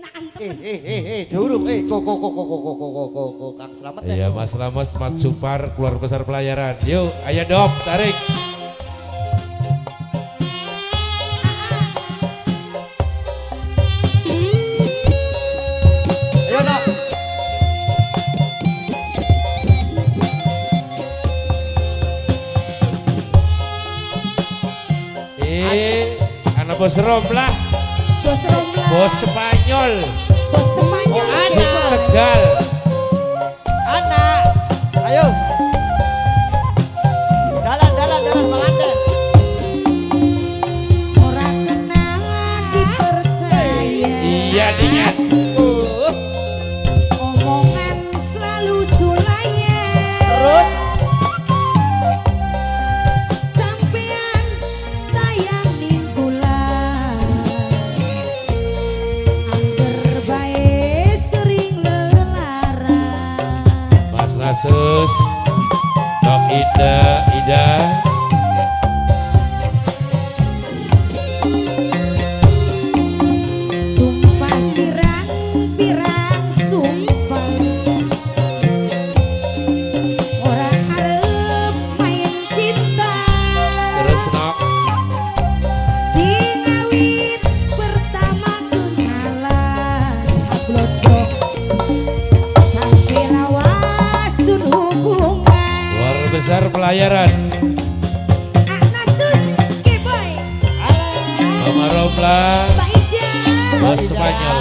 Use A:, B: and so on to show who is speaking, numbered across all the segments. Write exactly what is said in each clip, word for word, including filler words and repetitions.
A: enakan
B: Eh
A: temen.
B: eh eh eh durung eh kok kok kok kok kok kok kok kok kok Kang Slamet ya.
C: Iya Mas Slamet, Mat Supar, keluar besar pelayaran. Yuk, ayo Dop, tarik.
B: Ayo Dok.
C: Eh, anak bos Romplah,
A: Bos Rombla.
C: bos Spanyol,
A: Bos Spanyol.
C: si Tegal.
B: Anak. Ayo. Dalan dalan dalan manganten.
A: Orang kenal dipercaya.
C: Iya diingat.
B: Uh,
A: Omongan selalu sulaya.
B: Terus
A: Sampean sayang ning kula. Angger bae sering lelara.
C: Mas Nasus, Dok Ida, Ida.
A: Sumpah pirang-pirang sumpah. Ora arep main cinta.
C: Terus Nok,
A: Sing awit pertama kenalan Ablodok sampai lawasun hubungan.
C: keluar besar pelayaran.
A: Anasus Keboy
C: Mama Romplah,
A: Mbak Ida
C: bos Spanyol.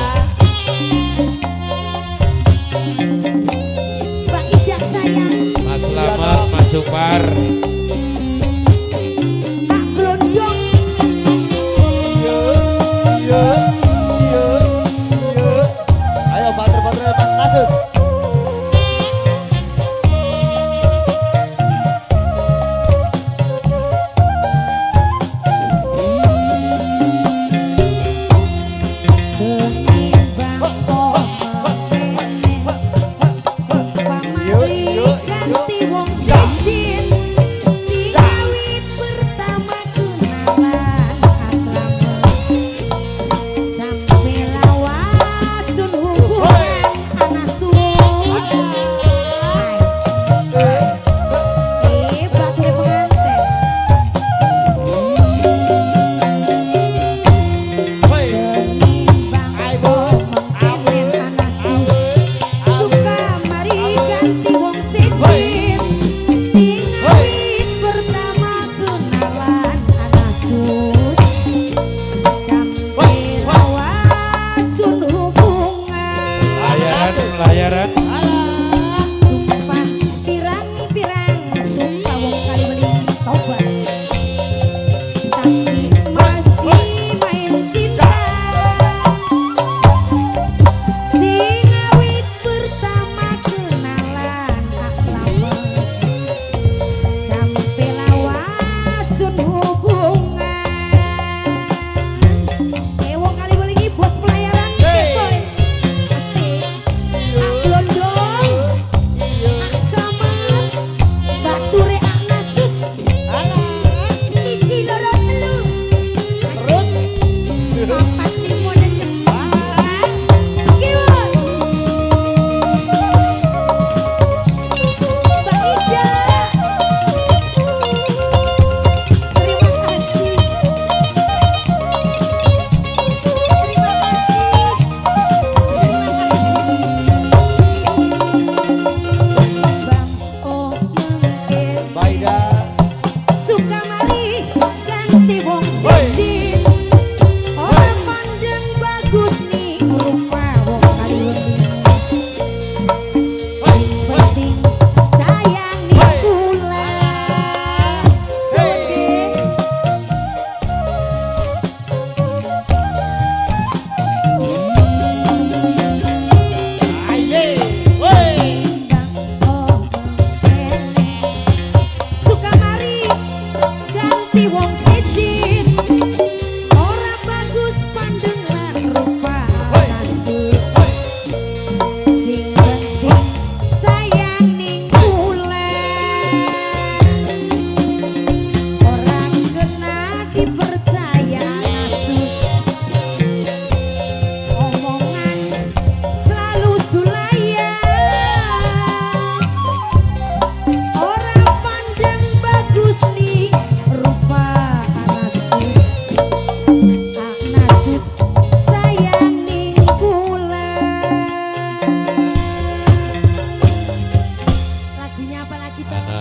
A: Mbak Ida sayang
C: Mas Slamet, Mas Supar.
A: Pak Blondong
B: yo yo yo yo. Ayo bater-bater Mas Nasus.
A: Kenimbang pomene Sumpah mari ganti wong cincin. Sing awit pertama kenalan Aslamet sampai lawasun hubungan Anasus. Eh, batur pengantin.
B: Hoi.
A: Nimbang pomenen Anasus suka mari ganti wong cincin. Sing awit pertama kenalan Anasus sampai lawasun hubungan.
C: Pelayaran, pelayaran.
B: Alah.
A: Sumpah pirang-pirang sumpah wong kali mending tobat. Tapi masih main cinta. Sing awit pertama kenalan Aslamet sampai lawasun hubungan. Eh wong kali mending bos pelayaran Keboy. Asik. Ablondong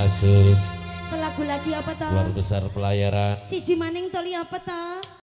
C: Asus
A: Selagu lagi apa toh?
C: keluarga besar pelayaran
A: Siji maning toli apa toh?